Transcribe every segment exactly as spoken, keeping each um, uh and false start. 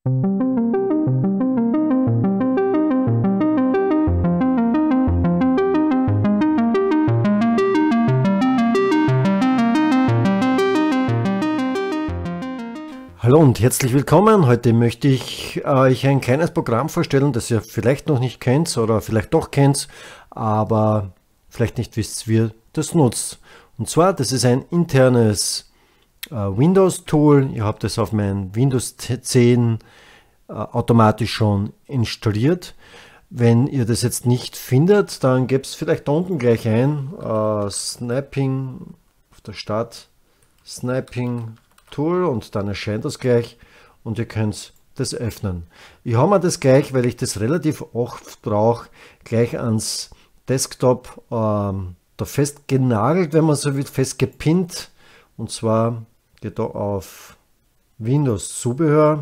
Hallo und herzlich willkommen. Heute möchte ich äh, euch ein kleines Programm vorstellen, das ihr vielleicht noch nicht kennt oder vielleicht doch kennt, aber vielleicht nicht wisst, wie ihr das nutzt. Und zwar, das ist ein internes äh, Windows-Tool. Ihr habt es auf meinem Windows zehn äh, automatisch schon installiert. Wenn ihr das jetzt nicht findet, dann gebt es vielleicht da unten gleich ein. Äh, Sniping auf der Start, Sniping Tool, und dann erscheint das gleich und ihr könnt das öffnen. Ich habe mir das gleich, weil ich das relativ oft brauche, gleich ans Desktop ähm, da festgenagelt, wenn man so will, festgepinnt. Und zwar geht da auf Windows Zubehör,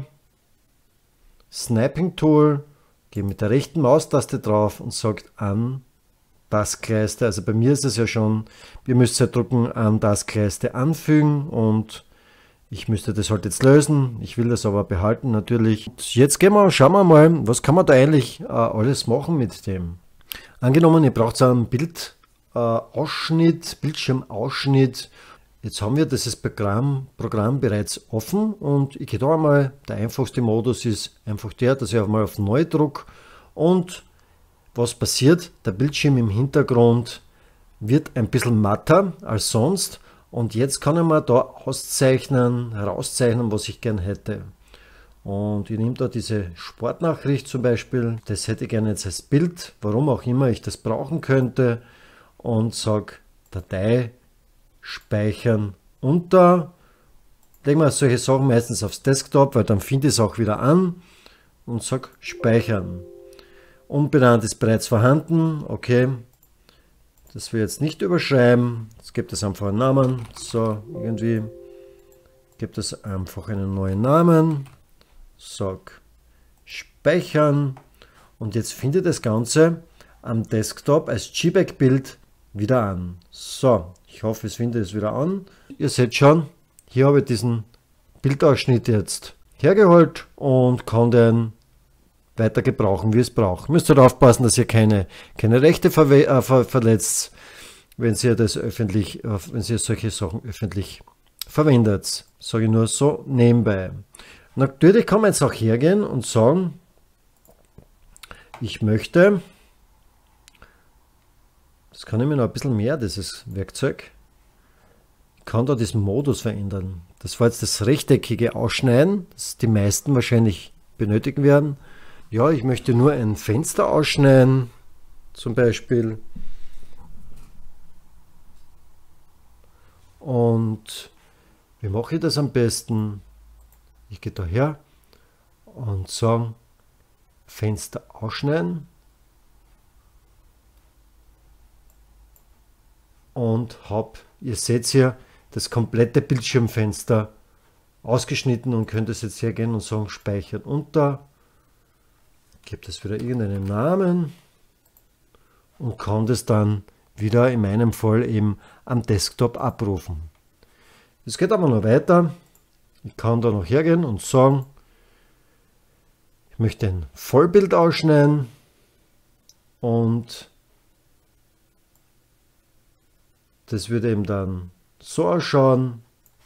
Sniping Tool, gehe mit der rechten Maustaste drauf und sagt an Taskleiste. Also bei mir ist es ja schon, ihr müsst ja drücken an Taskleiste anfügen und ich müsste das halt jetzt lösen, ich will das aber behalten natürlich. Jetzt gehen wir und schauen wir mal, was kann man da eigentlich äh, alles machen mit dem. Angenommen, ihr braucht einen Bildausschnitt, äh, Bildschirmausschnitt. Jetzt haben wir dieses Programm, Programm bereits offen und ich gehe da einmal, der einfachste Modus ist einfach der, dass ich einmal auf Neu drücke und was passiert? Der Bildschirm im Hintergrund wird ein bisschen matter als sonst. Und jetzt kann ich mir da auszeichnen, herauszeichnen, was ich gern hätte. Und ich nehme da diese Sportnachricht zum Beispiel, das hätte ich gerne jetzt als Bild, warum auch immer ich das brauchen könnte. Und sage Datei, Speichern unter. Legen wir solche Sachen meistens aufs Desktop, weil dann finde ich es auch wieder an. Und sage Speichern. Unbenannt ist bereits vorhanden, okay. Das will ich jetzt nicht überschreiben. Jetzt gibt es einfach einen Namen. So, irgendwie gibt es einfach einen neuen Namen. Sag Speichern. Und jetzt finde ich das Ganze am Desktop als JPEG-Bild wieder an. So, ich hoffe, es findet es wieder an. Ihr seht schon, hier habe ich diesen Bildausschnitt jetzt hergeholt und kann den weiter gebrauchen, wie es braucht. Müsst ihr aufpassen, dass ihr keine, keine Rechte ver äh, ver verletzt, wenn ihr das öffentlich, äh, wenn ihr solche Sachen öffentlich verwendet. Sage ich nur so nebenbei. Natürlich kann man jetzt auch hergehen und sagen, ich möchte, das kann ich mir noch ein bisschen mehr, dieses Werkzeug, ich kann da diesen Modus verändern. Das war jetzt das rechteckige Ausschneiden, das die meisten wahrscheinlich benötigen werden. Ja, ich möchte nur ein Fenster ausschneiden, zum Beispiel. Und wie mache ich das am besten? Ich gehe daher und sage Fenster ausschneiden und habe, ihr seht hier, das komplette Bildschirmfenster ausgeschnitten und könnt es jetzt hergehen und sagen Speichern unter. Gibt es wieder irgendeinen Namen und kann das dann wieder in meinem Fall eben am Desktop abrufen. Es geht aber noch weiter. Ich kann da noch hergehen und sagen, ich möchte ein Vollbild ausschneiden und das würde eben dann so ausschauen.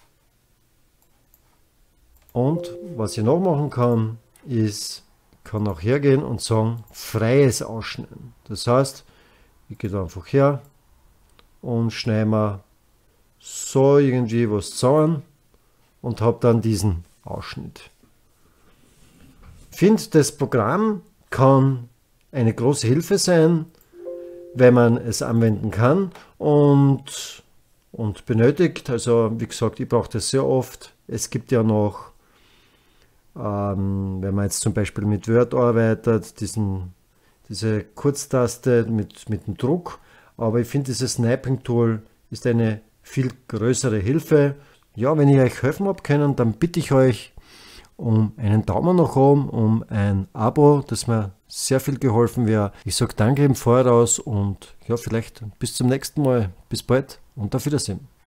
Und was ich noch machen kann, ist, kann auch hergehen und sagen, freies Ausschneiden. Das heißt, ich gehe da einfach her und schneide mir so irgendwie was zusammen und habe dann diesen Ausschnitt. Ich finde, das Programm kann eine große Hilfe sein, wenn man es anwenden kann und, und benötigt. Also wie gesagt, ich brauche das sehr oft. Es gibt ja noch, Ähm, wenn man jetzt zum Beispiel mit Word arbeitet, diesen, diese Kurztaste mit, mit dem Druck. Aber ich finde, dieses Sniping Tool ist eine viel größere Hilfe. Ja, wenn ich euch helfen habe können, dann bitte ich euch um einen Daumen nach oben, um ein Abo, das mir sehr viel geholfen wäre. Ich sage danke im Voraus und ja, vielleicht bis zum nächsten Mal. Bis bald und auf Wiedersehen.